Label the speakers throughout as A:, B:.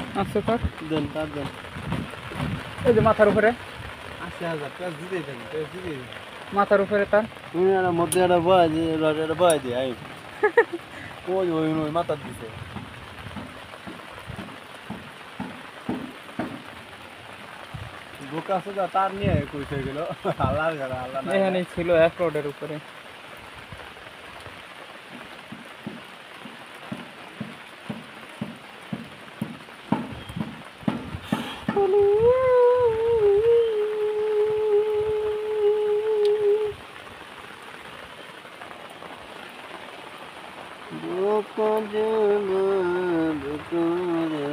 A: আচ্ছা তার
B: দেন তার দেন।
A: এই যে মাথার উপরে
B: 80,000 টাকা দিতেই থাকি, পেঁয়াজ দিতেই থাকি।
A: মাথার উপরে তার
B: তুমি একটা মধ্যে একটা বয় যে একটা বয় দিয়ে আই ওই ওই ওই মাথা দিছে। বোকা সোজা তার নিয়ে কইছে গেল আল্লাহ জানে আল্লাহ না
A: এখানেই ছিল এক রোডের উপরে।
B: বোকা জানা বোকা রে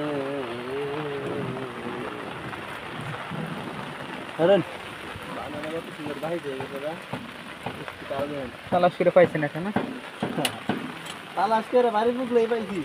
B: হরেন বানানা কত সুন্দর বাহি দিয়ে গেছে রা তালবেন
A: তালাশ করে পাইছেন এখানে
B: তালাশ করে বাড়ি মুখলেই পাইছি।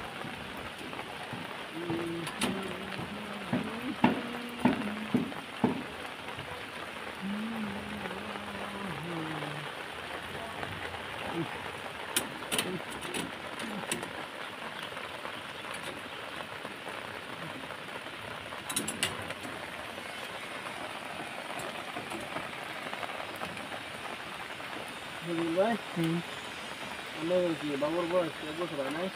B: ভাই আমরা কি বাবুর বয়স এক বছর হয় নাই?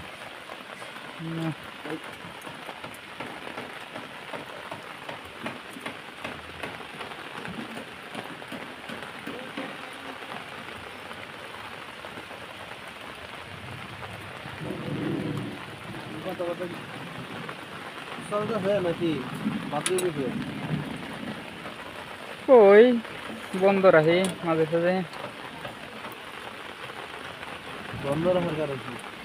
B: কত কত চলতেছে নাকি বাতিল দিছে?
A: ওই বন্ধ রাখি মাঝে সাঝে।
B: বন্ধ রাখার কারণ কি?